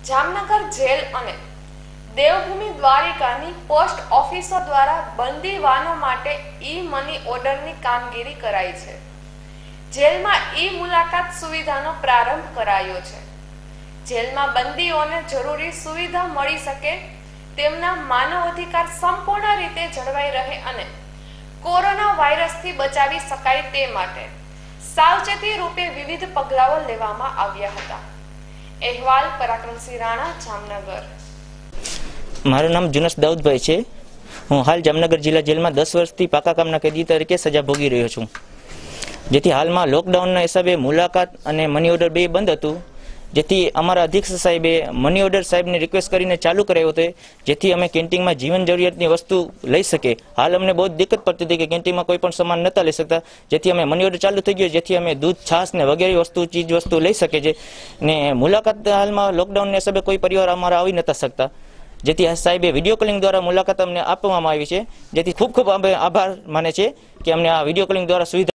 Jamnagar jail અને Devbhumi દ્વારિકાની post ઓફિસો દ્વારા બંદી વાનો માટે ઈ મની ઓર્ડરની કામગીરી કરાઈ છે। જેલમાં ઈ મુલાકાત સુવિધાનો પ્રારંભ કરાયો છે। જેલમાં બંદીઓને જરૂરી સુવિધા મળી શકે, તેમના માનવ અધિકાર સંપૂર્ણ રીતે જળવાઈ રહે અને કોરોના વાયરસથી બચાવી શકાય તે માટે સાવચેતી રૂપે વિવિધ પગલાઓ લેવામાં આવ્યા હતા। अहवाल पराक्रमसिंह राणा, जामनगर। मारू नाम जुनस दाऊदभाई है। हूँ हाल जामनगर जिला जेल में 10 वर्षथी पाका कामना कैदी तरीके सजा भोगी रह्यो छूं। जेथी हाल में लॉकडाउन हिसाबे मुलाकात अने मनी ऑर्डर बे बंद हतुं, जेथी अमारा अधीक्षक साहेबे मनी ऑर्डर साहेब ने रिक्वेस्ट करीने चालू करायो हतो, जेथी अमे केन्टीन में जीवन जरूरियातनी वस्तु लई सके। हाल अमने बहुत दिक्कत पड़ती थी कि केन्टीन में कोई पण सामान नता लई सकता, जेथी अमे मनी ऑर्डर चालू थई गयो, जेथी अमे दूध, छाश ने वगैरह वस्तु चीज वस्तु लई सके छे। ने मुलाकात हाल में लॉकडाउन ने हिसाबे कोई परिवार अमारा आवी नता सकता, जेथी साहेबे विडियो कॉलिंग द्वारा मुलाकात अमने आपवामां आवी छे। जेथी खूब खूब आभार माने छे कि अमने आ विडियो कॉलिंग द्वारा सुविधा